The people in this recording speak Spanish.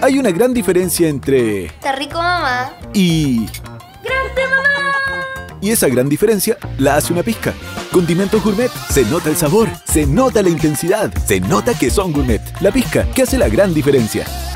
Hay una gran diferencia entre... Está rico, mamá. y... ¡Grande, mamá! Y esa gran diferencia la hace una pizca. Condimentos Gourmet. Se nota el sabor, se nota la intensidad, se nota que son gourmet. La pizca, que hace la gran diferencia.